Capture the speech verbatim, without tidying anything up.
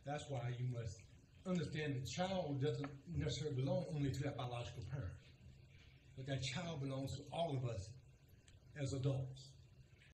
That's why you must understand the child doesn't necessarily belong only to that biological parent, but that child belongs to all of us as adults.